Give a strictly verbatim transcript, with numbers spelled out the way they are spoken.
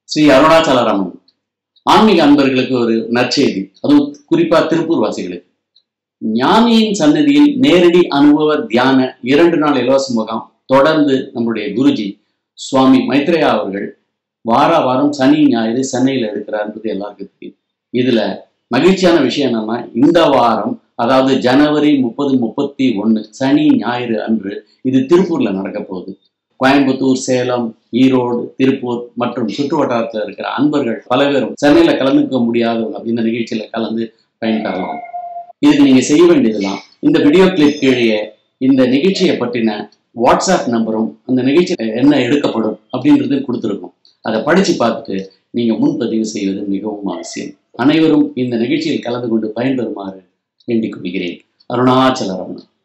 ஸ்ரீ அருணாச்சலராமன் ஆன்மீக அன்பர்களுக்கு ஒரு நற்செய்தி, அதுவும் குறிப்பா திருப்பூர் வாசிகளுக்கு. ஞானியின் சன்னதியில் நேரடி அனுபவ தியான இரண்டு நாள் இலவச முகாம் தொடர்ந்து நம்முடைய குருஜி சுவாமி மைத்ரேயா அவர்கள் வார வாரம் சனி ஞாயிறு சென்னையில் எடுக்கிறார்ன்றது எல்லாருக்கும் தெரியும். இதுல மகிழ்ச்சியான விஷயம் என்னன்னா, இந்த வாரம் அதாவது ஜனவரி முப்பது முப்பத்தி ஒன்னு சனி ஞாயிறு அன்று இது திருப்பூர்ல நடக்க போகுது. கோயம்புத்தூர், சேலம், ஈரோடு, திருப்பூர் மற்றும் சுற்று வட்டாரத்தில் இருக்கிற அன்பர்கள் பல பேரும் சென்னையில கலந்துக்க முடியாதவங்க இந்த நிகழ்ச்சியில கலந்து பயன்பெறலாம். இதுக்கு நீங்க செய்ய வேண்டியதெல்லாம், இந்த வீடியோ கிளிப் கீழே இந்த நிகழ்ச்சியை பற்றின வாட்ஸ்அப் நம்பரும் அந்த நிகழ்ச்சி என்ன எடுக்கப்படும் அப்படின்றது கொடுத்துருக்கோம். அதை படிச்சு பார்த்துட்டு நீங்க முன்பதிவு செய்வது மிகவும் அவசியம். அனைவரும் இந்த நிகழ்ச்சியில் கலந்து கொண்டு பயன்பெறுமாறு வேண்டிக் கொள்கிறேன். அருணாச்சலராமன்.